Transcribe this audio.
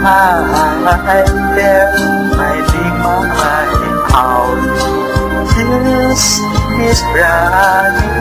Hi there, finding my house. This is brand